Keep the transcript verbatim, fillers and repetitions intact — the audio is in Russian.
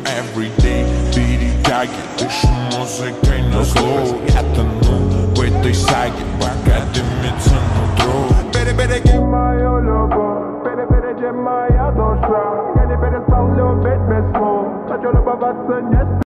everyday перетяги. Дышу музыкой на зло. Я тону в этой саге, пока дымится нутро. Перебереги мою любовь, перебереги моя душа. Я не перестал любить весну. Хочу любоваться не